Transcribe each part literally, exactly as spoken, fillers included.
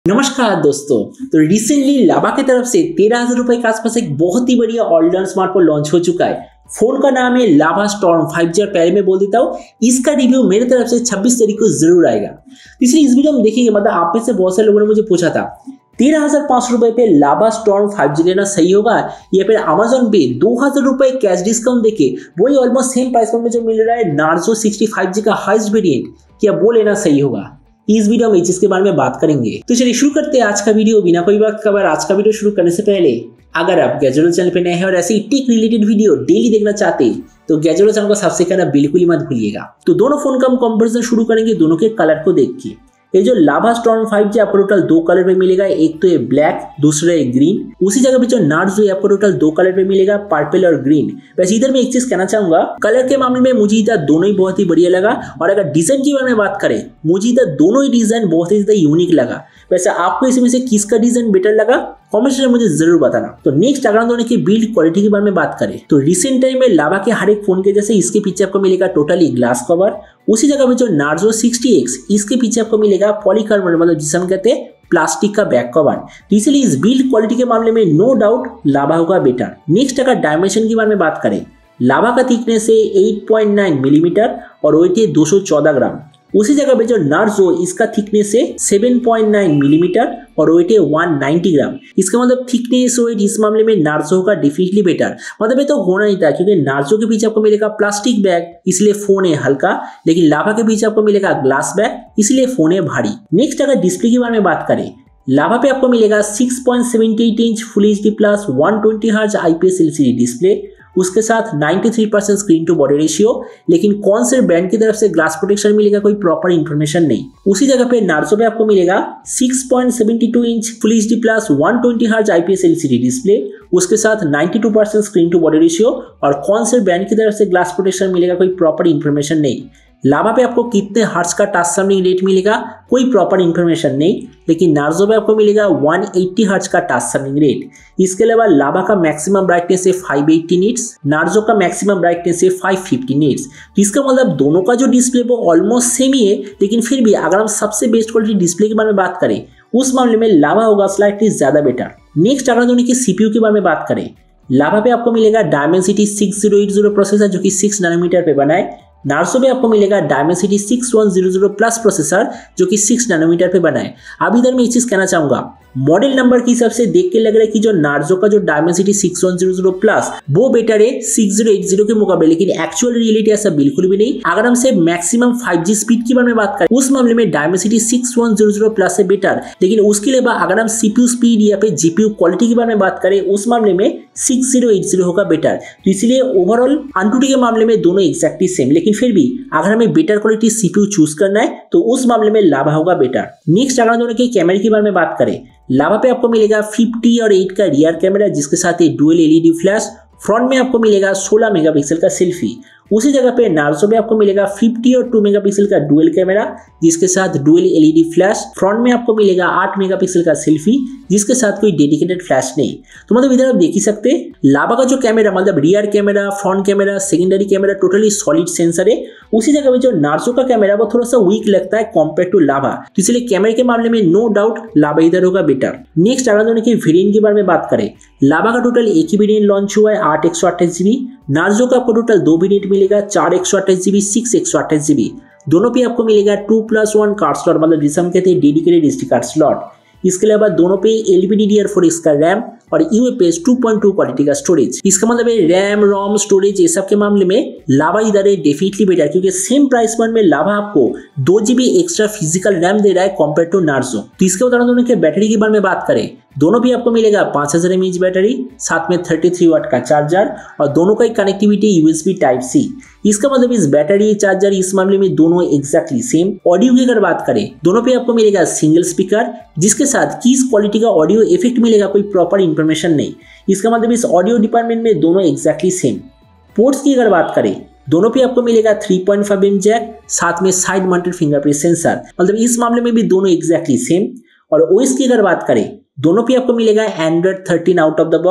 नमस्कार दोस्तों। तो रिसेंटली लावा की तरफ से तेरह हजार रुपए के आसपास एक बहुत ही बढ़िया ऑलराउंड स्मार्टफोन लॉन्च हो चुका है। फोन का नाम है लावा स्टॉर्म फाइव जी। पहले मैं बोल देता हूँ, इसका रिव्यू मेरे तरफ से छब्बीस तारीख को जरूर आएगा। इसलिए इस वीडियो में देखेंगे, मतलब आप में से बहुत सारे लोगों ने मुझे पूछा था तेरह हजार पांच सौ रुपए पे लावा स्टॉर्म फाइव जी लेना सही होगा या फिर अमेजोन पे दो हजार रुपए कैश डिस्काउंट देके वही ऑलमोस्ट सेम प्राइस में जो मिल रहा है नार्जो सिक्सटी फाइव जी का हाईएस्ट वेरिएंट, क्या वो लेना सही होगा। इस वीडियो में जिसके बारे में बात करेंगे। तो चलिए शुरू करते हैं आज का वीडियो बिना कोई वक्त खबर। आज का वीडियो शुरू करने से पहले अगर आप गैजेरो चैनल पे नए हैं और ऐसे ही टेक रिलेटेड वीडियो डेली देखना चाहते हैं तो गैजेरो चैनल को सब्सक्राइब करना बिल्कुल ही मत भूलिएगा। तो दोनों फोन का हम कंपैरिजन शुरू करेंगे दोनों के कलर को देख के। ये जो लावा स्टॉर्म फाइव जी आपको टोटल दो कलर में मिलेगा, एक तो ये ब्लैक, दूसरा है ग्रीन। उसी जगह पे जो नार्जो आपको टोटल दो कलर में मिलेगा, पर्पल और ग्रीन। वैसे इधर मैं एक चीज कहना चाहूंगा, कलर के मामले में मुझे इधर दोनों ही बहुत ही बढ़िया लगा। और अगर डिजाइन की बारे में बात करें, मुझे इधर दोनों ही डिजाइन बहुत ही ज्यादा यूनिक लगा। वैसे आपको इसमें से किसका डिजाइन बेटर लगा कमेंट में मुझे जरूर बताना। तो नेक्स्ट अगर दोनों की बिल्ड क्वालिटी के बारे में बात करें तो रिसेंट टाइम में लावा के हर एक फोन के जैसे इसके पीछे आपको मिलेगा टोटली ग्लास कवर। उसी जगह पे जो नार्जो सिक्सटी एक्स इसके पीछे आपको मिलेगा पॉलीकार्बोनेट, मतलब जिसे हम कहते हैं प्लास्टिक का बैक कवर। तो इसलिए इस बिल्ड क्वालिटी के मामले में नो डाउट लावा होगा बेटर। नेक्स्ट अगर डायमेंशन की बारे में बात करें, लावा का थिकनेस है आठ पॉइंट नौ मिलीमीटर और वेट है दो सौ चौदह ग्राम। उसी जगह पे जो नार्जो इसका थिकनेस है सात पॉइंट नौ मिलीमीटर और वेट है एक सौ नब्बे ग्राम। इसका मतलब थिकनेस वेट इस मामले में नार्जो का डेफिनेटली बेटर। मतलब ये तो होना ही था क्योंकि नार्जो के पीछे आपको मिलेगा प्लास्टिक बैग, इसलिए फोन है हल्का, लेकिन लावा के पीछे आपको मिलेगा ग्लास बैग, इसलिए फोन है भारी। नेक्स्ट अगर डिस्प्ले के बारे में बात करें, लावा पे आपको मिलेगा छह पॉइंट सात आठ inch full H D plus एक सौ बीस हर्ट्ज आईपीएस एलसीडी डिस्प्ले, उसके साथ तिरानवे percent screen to body ratio. लेकिन कौन से ब्रांड की तरफ से ग्लास प्रोटेक्शन मिलेगा कोई प्रॉपर इंफॉर्मेशन नहीं। उसी जगह पे नार्जो पे आपको मिलेगा छह पॉइंट सात दो इंच फुल एचडी प्लस एक सौ बीस हर्ट्ज आईपीएस एलसीडी डिस्प्ले, उसके साथ बानवे percent screen to body ratio. और कौन से ब्रांड की तरफ से ग्लास प्रोटेक्शन मिलेगा कोई प्रॉपर इंफॉर्मेशन नहीं। लावा पे आपको कितने हर्ट्ज का टच सैंपलिंग रेट मिलेगा कोई प्रॉपर इंफॉर्मेशन नहीं, लेकिन नार्जो पे आपको मिलेगा एक सौ अस्सी हर्ट्ज का टच सैंपलिंग रेट। इसके अलावा लावा का मैक्सिमम ब्राइटनेस है पाँच सौ अस्सी निट्स, नार्जो का मैक्सिमम ब्राइटनेस है पाँच सौ पचास निट्स। तो इसका मतलब दोनों का जो डिस्प्ले वो ऑलमोस्ट सेम ही है, लेकिन फिर भी अगर हम सबसे बेस्ट क्वालिटी डिस्प्ले के बारे में बात करें उस मामले में लावा होगा स्लाइटली ज्यादा बेटर। नेक्स्ट अगर दोनों की सीपीयू के बारे में बात करें, लावा पे आपको मिलेगा Dimensity six zero eight zero processor जो कि सिक्स नैनोमीटर पे बना है। नार्जो पे आपको मिलेगा Dimensity six one zero zero plus processor जो कि सिक्स नैनोमीटर पे बना है। अब इधर मैं एक चीज कहना चाहूंगा, मॉडल नंबर के हिसाब से देख के लग रहा है कि जो नार्जो का जो Dimensity six one zero zero plus वो बेटर है सिक्स जीरो एट जीरो के मुकाबले, लेकिन एक्चुअल रियलिटी ऐसा बिल्कुल भी नहीं। अगर हमसे मैक्सिमम फाइव जी स्पीड की बारे में बात करें उस मामले में Dimensity six one zero zero plus से बेटर, लेकिन उसके अलावा अगर हम सीपीयू स्पीड या फिर जीपीयू क्वालिटी के बारे में बात करें उस मामले में सिक्स जीरो एट जीरो होगा बेटर। तो इसलिए ओवरऑल अंटूटी के मामले में दोनों एक्जैक्टली सेम, लेकिन फिर भी अगर हमें बेटर क्वालिटी सीपीयू चूज करना है तो उस मामले में लावा होगा बेटर। नेक्स्ट अगर दोनों के कैमरे के बारे में बात करें, लावा पे आपको मिलेगा पचास और आठ का रियर कैमरा जिसके साथ डुअल एलईडी फ्लैश, फ्रंट में आपको मिलेगा सोलह मेगापिक्सल का सेल्फी। उसी जगह पे नार्जो पे आपको मिलेगा पचास और दो मेगापिक्सल का डुअल कैमरा जिसके साथ डुअल एलईडी फ्लैश, फ्रंट में आपको मिलेगा आठ मेगापिक्सल का सेल्फी जिसके साथ कोई डेडिकेटेड फ्लैश नहीं। तो मतलब इधर आप देख ही सकते हैं लावा का जो कैमरा, मतलब rear camera, front camera, secondary camera totally solid sensor है। उसी जगह पे जो नार्जो का कैमरा वो थोड़ा सा वीक लगता है कंपेयर टू लावा, तो इसलिए कैमरे के मामले में नो डाउट लावा इधर होगा बेटर। नेक्स्ट अगर दोनों के वेरिएंट के बारे में बात करें, लावा का टोटल एक ही वेरिएंट लॉन्च हुआ है आठ एक सौ अट्ठाईस जीबी, नार्जो का आपको टोटल दो वेरिएंट मिलेगा, चार एक सौ अट्ठाईस जीबी, सिक्स एक सौ अट्ठाईस जीबी। दोनों पे आपको मिलेगा two plus one card slot, मतलब जिसे हम कहते हैं डेडिकेटेड एसडी कार्ड स्लॉट। इसके अलावा दोनों पे एलपीडीडीआर4 इसका रैम और UFS two point two quality का स्टोरेज। इसका मतलब है रैम, रोम, स्टोरेज ये सब के मामले में लावा इधर है डेफिनेटली बेटर, क्योंकि सेम प्राइस पॉइंट में लावा आपको दो जीबी एक्स्ट्रा फिजिकल रैम दे रहा है कंपेयर टू नार्जो। तो इसके बाद दोनों के बैटरी के बारे में बात करें, दोनों भी आपको मिलेगा पांच हजार एमएच बैटरी, साथ में तैंतीस वाट का चार्जर और दोनों का कनेक्टिविटी यूएसबी टाइप सी। इसका मतलब इस बैटरी चार्जर इस मामले में दोनों एक्जैक्टली सेम। ऑडियो की अगर बात करें, दोनों पे आपको मिलेगा सिंगल स्पीकर जिसके साथ किस क्वालिटी का ऑडियो इफेक्ट मिलेगा कोई प्रॉपर इंफॉर्मेशन नहीं। इसका मतलब इस ऑडियो डिपार्टमेंट में दोनों एक्जैक्टली सेम। पोर्ट्स की अगर बात करें, दोनों पे आपको मिलेगा three point five mm jack, साथ में साइड माउंटेड फिंगरप्रिंट सेंसर, मतलब इस मामले में भी दोनों एक्जैक्टली सेम। और ओएस की अगर बात करें, दोनों पे आपको मिलेगा Android thirteen out of the box,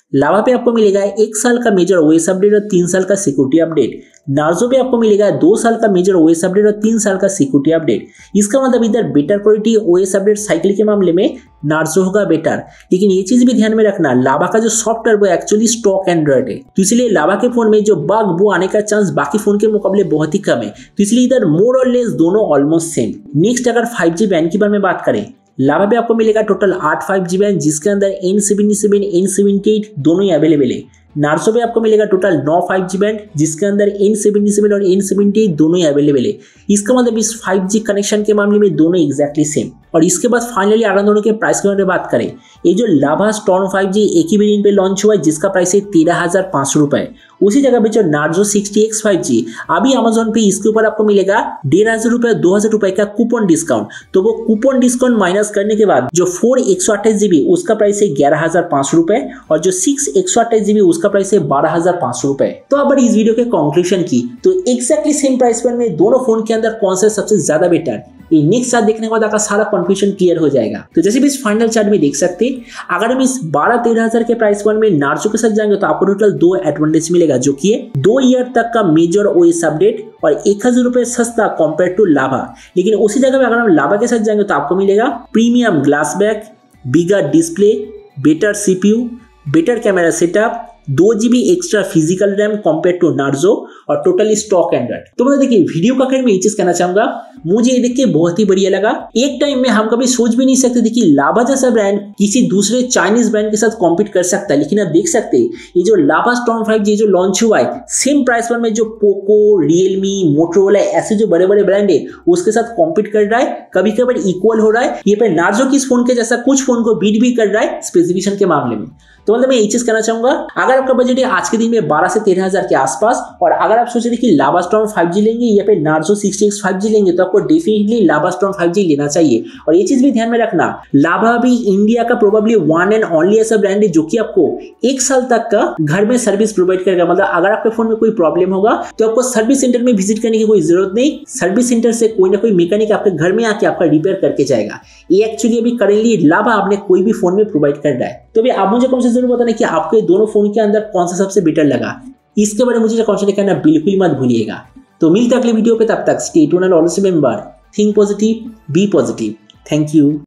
Lava पे आपको मिलेगा एक साल का मेजर ओएस अपडेट और तीन साल का सिक्योरिटी अपडेट। नार्जो पे आपको मिलेगा दो साल का मेजर ओएस अपडेट और तीन साल का सिक्योरिटी अपडेट। इसका मतलब इधर better quality OS update cycle के मामले में नार्जो होगा बेटर। लेकिन ये चीज भी ध्यान में रखना, लावा का जो सॉफ्टवेयर वो एक्चुअली स्टॉक एंड्रॉइड है, तो इसलिए लावा के फोन में जो बग वो आने का चांस बाकी फोन के मुकाबले बहुत ही कम है। तो इसलिए इधर मोर और लेस दोनों ऑलमोस्ट सेम। नेक्स्ट अगर फाइव जी बैंड के बारे में बात करें, लावा पे आपको मिलेगा टोटल आठ फाइव जी बैंड, जिसके अंदर N seventy seven N seventy eight दोनों ही अवेलेबल है। नार्जो पे आपको मिलेगा टोटल नौ फाइव जी बैंड, जिसके अंदर एन सेवेंटी सेवन और एन सेवेंटी एट दोनों ही अवेलेबल है। इसका मतलब इस फाइव जी कनेक्शन के मामले में दोनों एग्जैक्टली सेम। और इसके बाद फाइनली अगर दोनों के प्राइस के बारे में बात करें, ये जो लावा स्टॉर्म फाइव जी एक ही वेरिएंट पे लॉन्च हुआ है, जिसका प्राइस है तेरह हजार पाँच सौ रुपए। उसी जगह पे जो Narzo sixty X five G अभी अमेजोन पे इसके ऊपर आपको मिलेगा डेढ़ हजार रुपए दो हजार रुपए का कूपन डिस्काउंट। तो वो कूपन डिस्काउंट माइनस करने के बाद जो फोर एक सौ अट्ठाईस जीबी उसका प्राइस है ग्यारह हजार पाँच सौ रुपए और जो सिक्स एक सौ अट्ठाईस जीबी उसका प्राइस है बारह हजार पाँच सौ रुपए। तो अब इस वीडियो के कंक्लूजन की, तो एक्जैक्टली सेम प्राइस पर में दोनों फोन के अंदर कौन सा सबसे ज्यादा बेटर, ये नेक्स्ट चार्ट देखने के बाद आपका सारा कंफ्यूजन क्लियर हो जाएगा। तो जैसे भी इस फाइनल चार्ट में देख सकते हैं, अगर हम इस बारह तेरह हजार के प्राइस पॉइंट में नार्जो के साथ जाएंगे तो आपको टोटल दो एडवांटेज मिलेगा, जो कि है दो ईयर तक का मेजर ओएस अपडेट और एक हजार रुपए सस्ता कंपेयर टू लावा। लेकिन उसी जगह पे अगर हम लावा के साथ जाएंगे तो आपको मिलेगा premium glass back, bigger display, better CPU, better camera setup, दो GB extra physical RAM compare to Narzo और टोटली स्टॉक एंड्रॉइड। तो मतलब देखिए, वीडियो का आखिर में ये चीज कहना चाहूंगा, मुझे ये देख के बहुत ही बढ़िया लगा। एक टाइम में हम कभी सोच भी नहीं सकते थे कि लावा जैसा ब्रांड किसी दूसरे चाइनीज ब्रांड के साथ कॉम्पीट कर सकता है। लेकिन आप देख सकते हैं, ये जो लावा स्टॉर्म फाइव जी जो लॉन्च हुआ है, सेम प्राइस पर में जो पोको, रियलमी, मोटोरोला ऐसे जो बड़े बड़े ब्रांड है उसके साथ कॉम्पीट कर रहा है, कभी कभी इक्वल हो रहा है। ये पे नार्जो किस फोन के जैसा कुछ फोन को बीट भी कर रहा है स्पेसिफिकेशन के मामले में। तो मतलब मैं ये चीज कहना चाहूंगा, अगर आपका बजट है आज के दिन में बारह से तेरह हजार के आसपास, और अगर आप सोच रहे कि लावा स्टॉर्म फाइव जी लेंगे या फिर Narzo sixty X five G लेंगे, तो आपको definitely Lava Storm five G लेना चाहिए। और ये चीज भी ध्यान में रखना, लावा भी इंडिया का प्रोबेबली वन एंड ओनली ऐसा ब्रांड है जो कि आपको एक साल तक का घर में सर्विस प्रोवाइड करेगा। मतलब अगर आपके फोन में कोई प्रॉब्लम होगा तो आपको सर्विस सेंटर में विजिट करने की कोई जरूरत नहीं, सर्विस सेंटर से कोई ना कोई मैकेनिक आपके घर में आके आपका रिपेयर करके जाएगा। ये एक्चुअली अभी करेंटली लावा आपने कोई भी फोन में प्रोवाइड कर रहा है। तो भी आप मुझे कौन से जरूर बताना कि आपको ये दोनों फोन के अंदर कौन सा सबसे बेटर लगा। इसके बारे में मुझे कमेंट करना बिल्कुल मत भूलिएगा। तो मिलते हैं अगले वीडियो पे, तब तक stay tuned and always remember, think positive, be positive. Thank you.